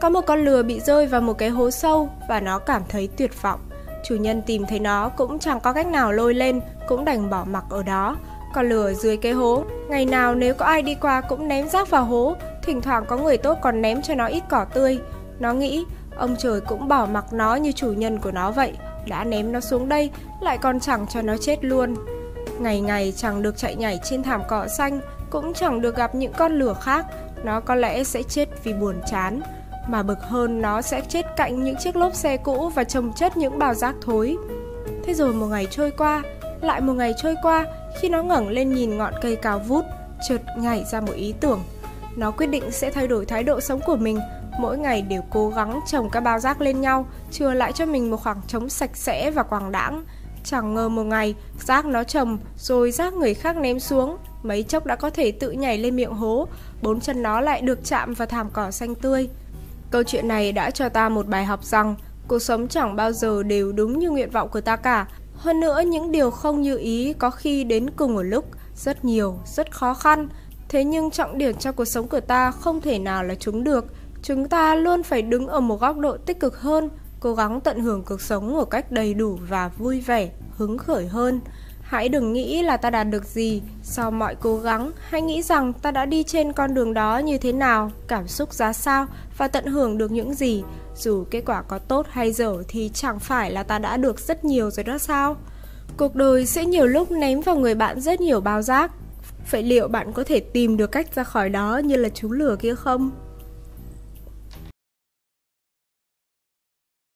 Có một con lừa bị rơi vào một cái hố sâu và nó cảm thấy tuyệt vọng. Chủ nhân tìm thấy nó cũng chẳng có cách nào lôi lên, cũng đành bỏ mặc ở đó. Con lừa ở dưới cái hố, ngày nào nếu có ai đi qua cũng ném rác vào hố, thỉnh thoảng có người tốt còn ném cho nó ít cỏ tươi. Nó nghĩ, ông trời cũng bỏ mặc nó như chủ nhân của nó vậy, đã ném nó xuống đây, lại còn chẳng cho nó chết luôn. Ngày ngày chẳng được chạy nhảy trên thảm cỏ xanh, cũng chẳng được gặp những con lừa khác, nó có lẽ sẽ chết vì buồn chán. Mà bực hơn, nó sẽ chết cạnh những chiếc lốp xe cũ và chồng chất những bao rác thối. Thế rồi một ngày trôi qua, lại một ngày trôi qua, khi nó ngẩng lên nhìn ngọn cây cao vút, chợt nhảy ra một ý tưởng. Nó quyết định sẽ thay đổi thái độ sống của mình, mỗi ngày đều cố gắng chồng các bao rác lên nhau, chừa lại cho mình một khoảng trống sạch sẽ và quang đãng. Chẳng ngờ một ngày, rác nó chồng, rồi rác người khác ném xuống, mấy chốc đã có thể tự nhảy lên miệng hố, bốn chân nó lại được chạm vào thảm cỏ xanh tươi. Câu chuyện này đã cho ta một bài học rằng cuộc sống chẳng bao giờ đều đúng như nguyện vọng của ta cả. Hơn nữa, những điều không như ý có khi đến cùng một lúc, rất nhiều, rất khó khăn. Thế nhưng trọng điểm trong cuộc sống của ta không thể nào là chúng được. Chúng ta luôn phải đứng ở một góc độ tích cực hơn, cố gắng tận hưởng cuộc sống một cách đầy đủ và vui vẻ, hứng khởi hơn. Hãy đừng nghĩ là ta đạt được gì sau mọi cố gắng, hãy nghĩ rằng ta đã đi trên con đường đó như thế nào, cảm xúc ra sao và tận hưởng được những gì. Dù kết quả có tốt hay dở thì chẳng phải là ta đã được rất nhiều rồi đó sao? Cuộc đời sẽ nhiều lúc ném vào người bạn rất nhiều bao rác. Vậy liệu bạn có thể tìm được cách ra khỏi đó như là chú lừa kia không?